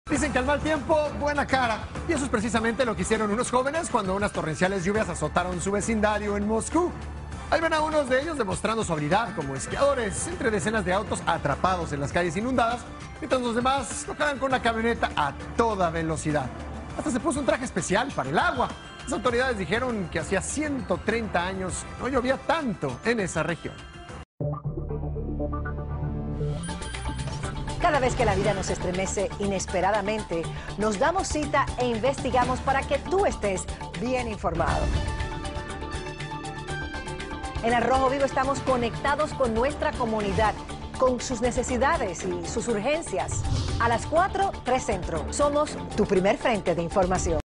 Dicen que al mal tiempo, buena cara. Y eso es precisamente lo que hicieron unos jóvenes cuando unas torrenciales lluvias azotaron su vecindario en Moscú. Ahí ven a unos de ellos demostrando su habilidad como esquiadores entre decenas de autos atrapados en las calles inundadas, mientras los demás tocaban con la camioneta a toda velocidad. Hasta se puso un traje especial para el agua. Las autoridades dijeron que hacía 130 años no llovía tanto en esa región. Cada vez que la vida nos estremece inesperadamente, nos damos cita e investigamos para que tú estés bien informado. En Al Rojo Vivo estamos conectados con nuestra comunidad, con sus necesidades y sus urgencias. A las 4, 3 Centro. Somos tu primer frente de información.